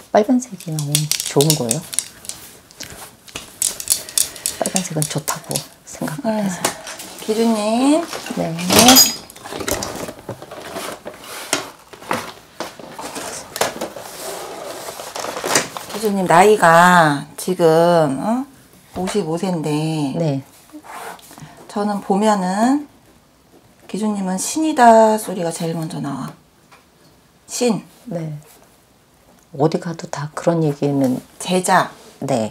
빨간색이 너무 좋은 거예요. 빨간색은 좋다고 생각해서. 기준님. 네. 기준님 나이가 지금 55세인데 네. 저는 보면은 기준님은 신이다 소리가 제일 먼저 나와. 신. 네. 어디 가도 다 그런 얘기는. 제자. 네.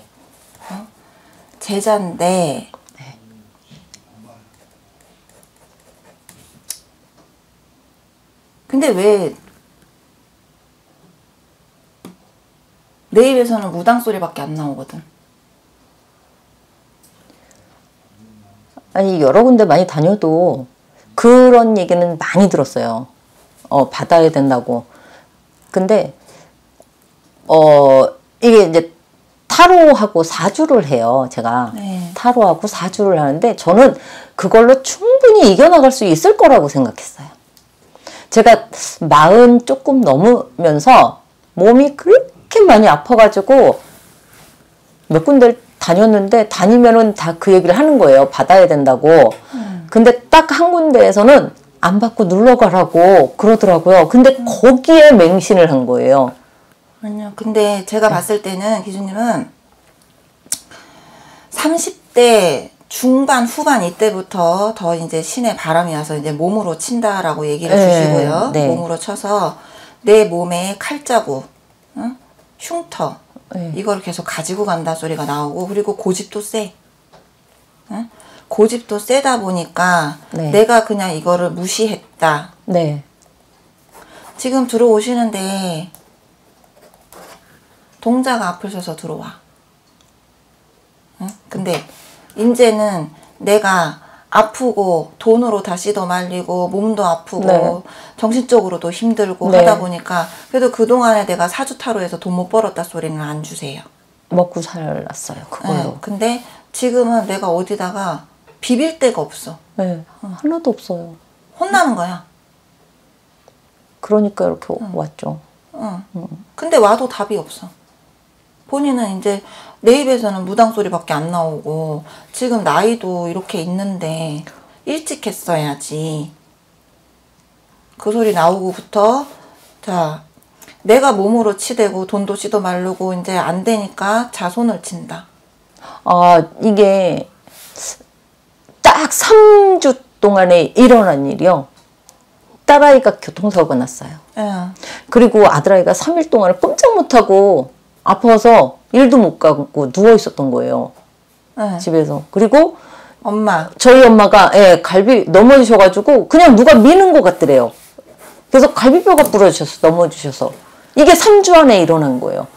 제자인데 네. 근데 왜 내 입에서는 무당 소리밖에 안 나오거든. 아니 여러 군데 많이 다녀도 그런 얘기는 많이 들었어요. 받아야 된다고. 근데 이게 이제 타로하고 사주를 해요. 제가 네. 타로하고 사주를 하는데 저는 그걸로 충분히 이겨나갈 수 있을 거라고 생각했어요. 제가 40 조금 넘으면서 몸이 그렇게 많이 아파가지고 몇 군데를 다녔는데 다니면은 다 그 얘기를 하는 거예요. 받아야 된다고. 근데 딱 한 군데에서는 안 받고 눌러가라고 그러더라고요. 근데 거기에 맹신을 한 거예요. 아니요. 근데 제가 봤을 때는 기준님은 30대 중반 후반 이때부터 더 이제 신의 바람이 와서 이제 몸으로 친다라고 얘기를 주시고요. 네. 몸으로 쳐서 내 몸에 칼자국, 흉터 이걸 계속 가지고 간다 소리가 나오고 그리고 고집도 세. 고집도 세다 보니까 내가 그냥 이거를 무시했다. 네. 지금 들어오시는데 동자가 앞을 서서 들어와. 근데 이제는 내가 아프고 돈으로 다 씻어 말리고 몸도 아프고 정신적으로도 힘들고 하다 보니까 그래도 그동안에 내가 사주타로에서 돈 못 벌었다 소리는 안 주세요. 먹고 살았어요. 그걸로. 근데 지금은 내가 어디다가 비빌 데가 없어. 네. 하나도 없어요. 혼나는 거야. 그러니까 이렇게 왔죠. 근데 와도 답이 없어. 본인은 이제 내 입에서는 무당 소리밖에 안 나오고 지금 나이도 이렇게 있는데 일찍 했어야지. 그 소리 나오고부터 자 내가 몸으로 치대고 돈도 씻어 마르고 이제 안 되니까 자손을 친다. 이게 딱 3주 동안에 일어난 일이요. 딸아이가 교통사고가 났어요. 그리고 아들아이가 3일 동안 꼼짝 못하고 아파서 일도 못 가고 누워 있었던 거예요. 집에서. 그리고 저희 엄마가 갈비 넘어지셔가지고 그냥 누가 미는 것 같더래요. 그래서 갈비뼈가 부러지셔서 넘어지셔서 이게 3주 안에 일어난 거예요.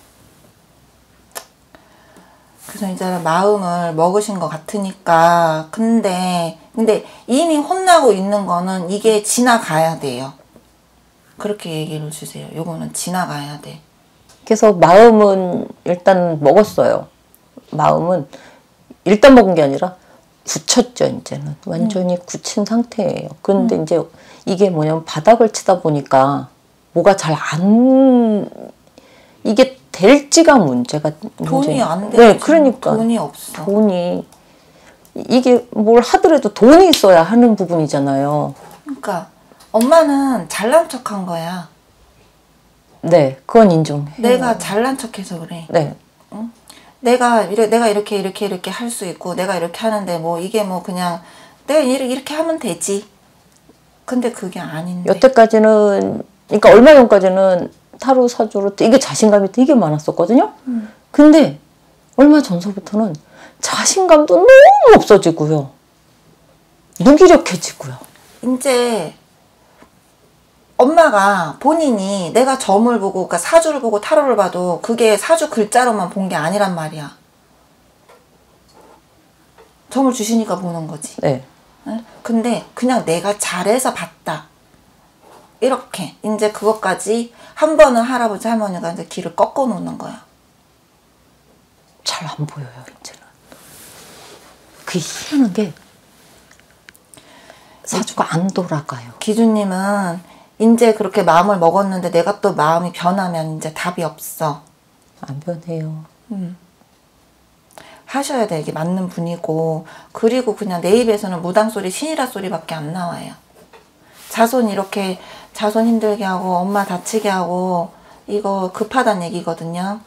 그래서 이제 마음을 먹으신 것 같으니까 근데 이미 혼나고 있는 거는 이게 지나가야 돼요. 그렇게 얘기를 주세요. 요거는 지나가야 돼. 그래서 마음은 일단 먹었어요. 마음은 일단 먹은 게 아니라 굳혔죠. 이제는 완전히 굳힌 상태예요. 그런데 이제 이게 뭐냐면 바닥을 치다 보니까 뭐가 잘 안 이게 될지가 문제가 돈이 안 돼. 네, 그러니까 돈이 없어. 돈이 이게 뭘 하더라도 돈이 있어야 하는 부분이잖아요. 그러니까 엄마는 잘난 척한 거야. 네, 그건 인정해. 내가 잘난 척해서 그래. 네. 응? 내가 이렇게 할 수 있고 내가 이렇게 하는데 뭐 이게 뭐 그냥 내가 이렇게 하면 되지. 근데 그게 아닌데. 여태까지는 그러니까 얼마 전까지는 타로 사주로 되게 자신감이 되게 많았었거든요. 근데 얼마 전서부터는 자신감도 너무 없어지고요. 무기력해지고요. 이제 엄마가 본인이 내가 점을 보고 그러니까 사주를 보고 타로를 봐도 그게 사주 글자로만 본 게 아니란 말이야. 점을 주시니까 보는 거지. 네. 근데 그냥 내가 잘해서 봤다. 이렇게 이제 그것까지 한 번은 할아버지 할머니가 이제 길을 꺾어 놓는 거야. 잘 안 보여요 이제는. 그 희한한 게 사주가 안 돌아가요. 기준님은 이제 그렇게 마음을 먹었는데 내가 또 마음이 변하면 이제 답이 없어. 안 변해요. 하셔야 돼. 이게 맞는 분이고. 그리고 그냥 내 입에서는 무당소리, 신이라 소리밖에 안 나와요. 자손 이렇게 자손 힘들게 하고 엄마 다치게 하고 이거 급하단 얘기거든요.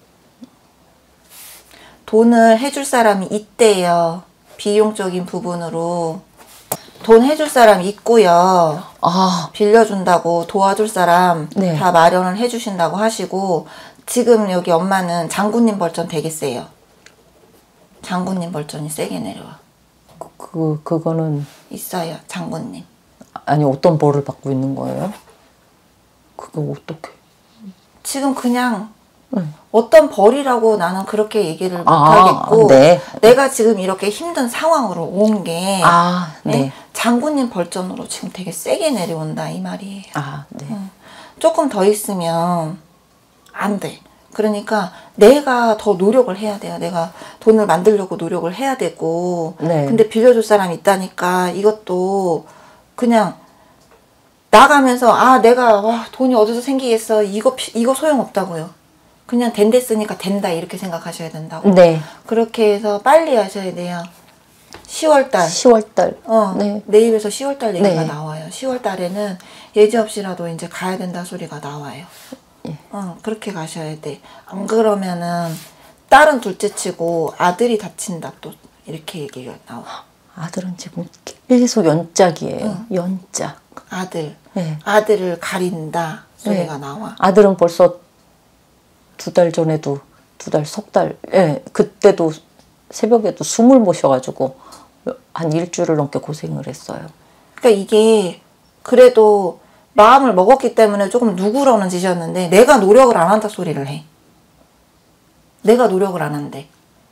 돈을 해줄 사람이 있대요. 비용적인 부분으로. 돈 해줄 사람 있고요. 빌려준다고 도와줄 사람 네. 다 마련을 해주신다고 하시고 지금 여기 엄마는 장군님 벌전 되게 세요. 장군님 벌전이 세게 내려와. 그거는 있어요. 장군님. 아니 어떤 벌을 받고 있는 거예요? 그거 어떻게? 지금 그냥 어떤 벌이라고 나는 그렇게 얘기를 못하겠고 네. 내가 지금 이렇게 힘든 상황으로 온 게 네. 장군님 벌전으로 지금 되게 세게 내려온다 이 말이에요. 네. 조금 더 있으면 안 돼. 그러니까 내가 더 노력을 해야 돼요. 내가 돈을 만들려고 노력을 해야 되고 네. 근데 빌려줄 사람이 있다니까 이것도 그냥 나가면서 내가 돈이 어디서 생기겠어. 이거 소용없다고요. 그냥 된댔으니까 된다 이렇게 생각하셔야 된다고. 네. 그렇게 해서 빨리 하셔야 돼요. 10월달. 10월달. 네. 내 입에서 10월달 얘기가 네. 나와요. 10월달에는 예지없이라도 이제 가야 된다 소리가 나와요. 예. 그렇게 가셔야 돼. 안 그러면은 딸은 둘째치고 아들이 다친다 또 이렇게 얘기가 나와. 아들은 지금 계속 연짝이에요. 연짝. 아들. 네. 아들을 가린다 소리가 네. 나와. 아들은 벌써 2달 전에도 석 달. 예. 그때도 새벽에도 숨을 못 쉬어가지고 한 일주일을 넘게 고생을 했어요. 그러니까 이게 그래도 마음을 먹었기 때문에 조금 누구러는 짓이었는데 내가 노력을 안 한다 소리를 해. 내가 노력을 안 한대.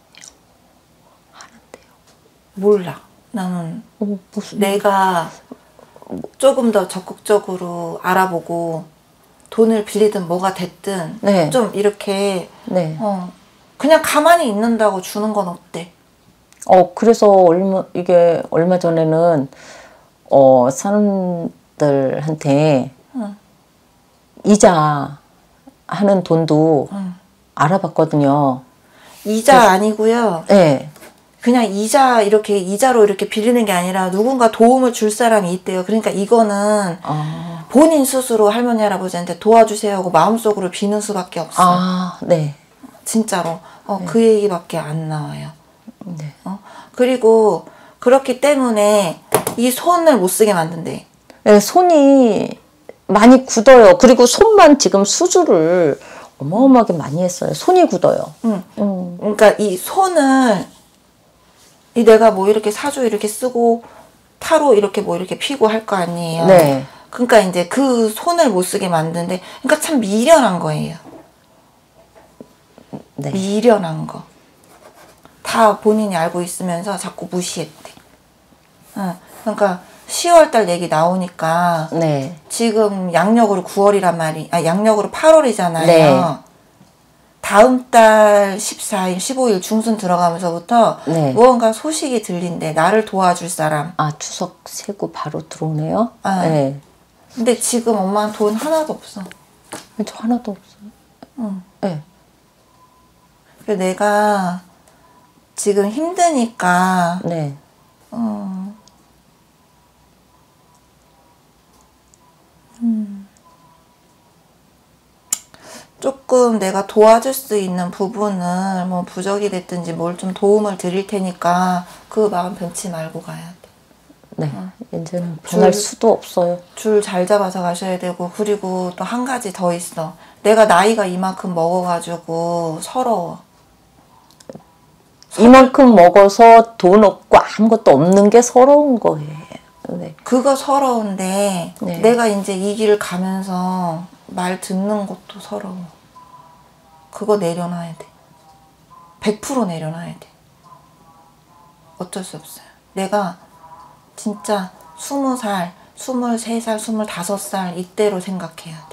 하는데요. 몰라. 나는 무슨 내가 조금 더 적극적으로 알아보고 돈을 빌리든 뭐가 됐든 네. 좀 이렇게 네. 그냥 가만히 있는다고 주는 건 어때? 그래서 얼마 전에는 사람들한테 이자 하는 돈도 알아봤거든요. 이자 아니고요. 네. 그냥 이자로 이렇게 빌리는 게 아니라 누군가 도움을 줄 사람이 있대요. 그러니까 이거는 본인 스스로 할머니 할아버지한테 도와주세요 하고 마음속으로 비는 수밖에 없어. 네. 진짜로. 그 얘기밖에 안 나와요. 네. 그리고 그렇기 때문에 이 손을 못 쓰게 만든대. 네, 손이 많이 굳어요. 그리고 손만 지금 수술을 어마어마하게 많이 했어요. 손이 굳어요. 그러니까 이 손을 내가 뭐 이렇게 사주 이렇게 쓰고 타로 이렇게 뭐 이렇게 피고 할 거 아니에요. 네. 그러니까 이제 그 손을 못 쓰게 만드는데 그러니까 참 미련한 거예요. 네. 미련한 거. 다 본인이 알고 있으면서 자꾸 무시했대. 그러니까 10월달 얘기 나오니까 네. 지금 양력으로 9월이란 양력으로 8월이잖아요. 네. 다음 달 14일, 15일 중순 들어가면서부터 네. 무언가 소식이 들린대. 나를 도와줄 사람. 추석 세고 바로 들어오네요. 네. 근데 지금 엄마는 돈 하나도 없어. 저 하나도 없어요. 네. 그래서 내가 지금 힘드니까 네. 조금 내가 도와줄 수 있는 부분을 뭐 부적이 됐든지 뭘 좀 도움을 드릴 테니까 그 마음 변치 말고 가야 돼. 네. 이제는 변할 수도 없어요. 줄 잘 잡아서 가셔야 되고 그리고 또 한 가지 더 있어. 내가 나이가 이만큼 먹어가지고 서러워. 이만큼 먹어서 돈 없고 아무것도 없는 게 서러운 거예요. 네. 그거 서러운데 네. 내가 이제 이 길을 가면서 말 듣는 것도 서러워. 그거 내려놔야 돼. 100% 내려놔야 돼. 어쩔 수 없어요. 내가 진짜 20살, 23살, 25살 이때로 생각해야 돼.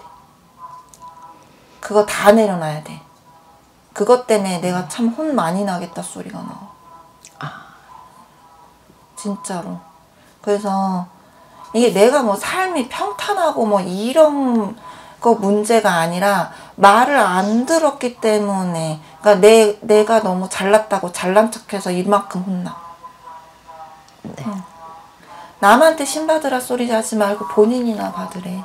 그거 다 내려놔야 돼. 그것 때문에 내가 참 혼 많이 나겠다 소리가 나와. 진짜로. 그래서 이게 내가 뭐 삶이 평탄하고 뭐 이런 거 문제가 아니라 말을 안 들었기 때문에, 그러니까 내가 너무 잘났다고 잘난 척해서 이만큼 혼나. 네. 남한테 신받으라 소리 하지 말고 본인이나 받으래.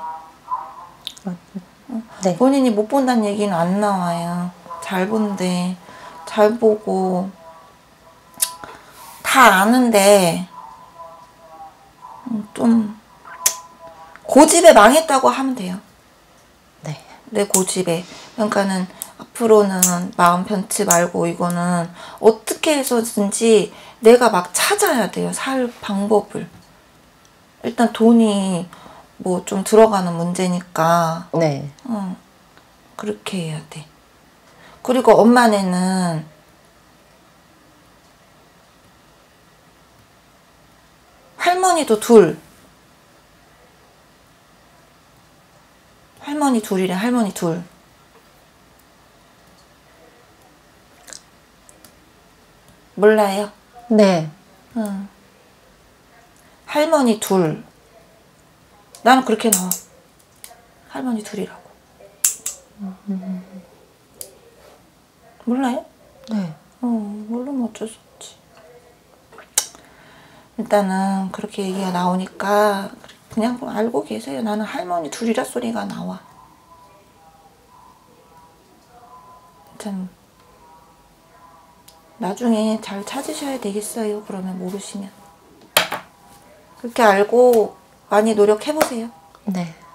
네. 본인이 못 본다는 얘기는 안 나와요. 잘 본대. 잘 보고 다 아는데 좀 고집에 망했다고 하면 돼요. 네. 내 고집에. 그러니까는 앞으로는 마음 변치 말고 이거는 어떻게 해서든지 내가 막 찾아야 돼요. 살 방법을. 일단 돈이 뭐 좀 들어가는 문제니까. 네. 그렇게 해야 돼. 그리고 엄마네는 할머니도 둘. 할머니 둘이래. 할머니 둘. 몰라요? 네. 할머니 둘. 나는 그렇게 나와. 할머니 둘이라고. 몰라요? 네. 모르면 어쩔 수 없지. 일단은 그렇게 얘기가 나오니까 그냥 알고 계세요. 나는 할머니 둘이라 소리가 나와. 참 나중에 잘 찾으셔야 되겠어요. 그러면 모르시면. 그렇게 알고 많이 노력해보세요. 네.